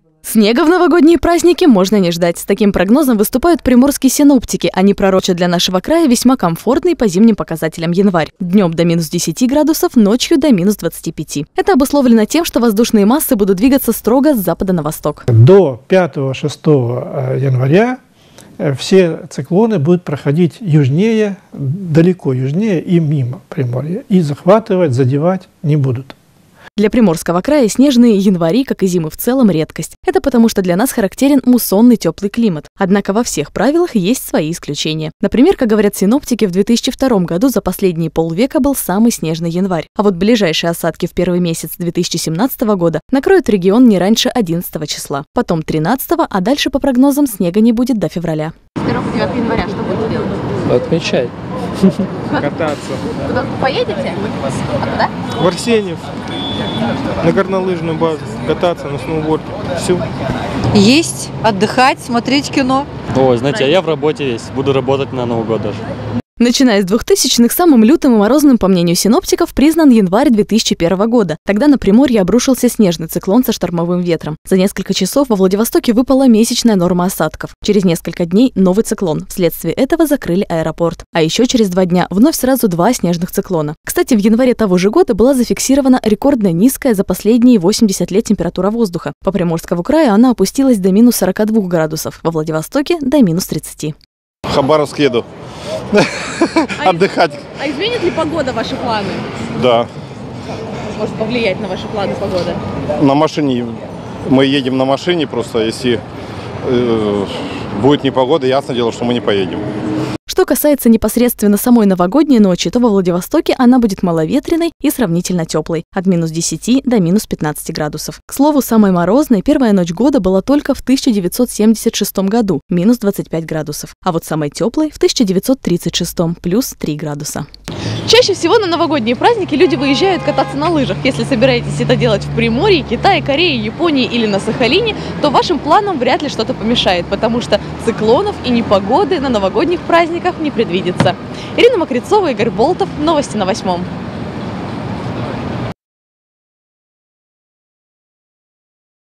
Снега в новогодние праздники можно не ждать. С таким прогнозом выступают приморские синоптики. Они пророчат для нашего края весьма комфортный по зимним показателям январь. Днем до минус 10 градусов, ночью до минус 25. Это обусловлено тем, что воздушные массы будут двигаться строго с запада на восток. До 5-6 января все циклоны будут проходить южнее, далеко южнее и мимо Приморья. И захватывать, задевать не будут. Для Приморского края снежные январи, как и зимы в целом, редкость. Это потому, что для нас характерен муссонный теплый климат. Однако во всех правилах есть свои исключения. Например, как говорят синоптики, в 2002 году за последние полвека был самый снежный январь. А вот ближайшие осадки в первый месяц 2017 года накроют регион не раньше 11 числа. Потом 13, а дальше по прогнозам снега не будет до февраля. С 1 по 9 января что будете делать? Отмечать. Кататься. Куда поедете? А куда? В Арсеньев. На горнолыжную базу. Кататься на сноуборде. Все. Есть, отдыхать, смотреть кино. Ой, знаете, а я в работе весь. Буду работать на Новый год даже. Начиная с 2000-х, самым лютым и морозным, по мнению синоптиков, признан январь 2001 года. Тогда на Приморье обрушился снежный циклон со штормовым ветром. За несколько часов во Владивостоке выпала месячная норма осадков. Через несколько дней новый циклон. Вследствие этого закрыли аэропорт. А еще через 2 дня вновь сразу 2 снежных циклона. Кстати, в январе того же года была зафиксирована рекордно низкая за последние 80 лет температура воздуха. По Приморскому краю она опустилась до минус 42 градусов, во Владивостоке до минус 30. В Хабаровск еду. Отдыхать. А изменит ли погода ваши планы? Да. Может повлиять на ваши планы погода? На машине. Мы едем на машине, просто если будет непогода, ясно дело, что мы не поедем. Что касается непосредственно самой новогодней ночи, то во Владивостоке она будет маловетренной и сравнительно теплой, от минус 10 до минус 15 градусов. К слову, самой морозной первая ночь года была только в 1976 году, минус 25 градусов, а вот самой теплой в 1936, плюс 3 градуса. Чаще всего на новогодние праздники люди выезжают кататься на лыжах. Если собираетесь это делать в Приморье, Китае, Корее, Японии или на Сахалине, то вашим планам вряд ли что-то помешает, потому что циклонов и непогоды на новогодних праздниках не предвидится. Ирина Мокрицова, Игорь Болтов. Новости на 8.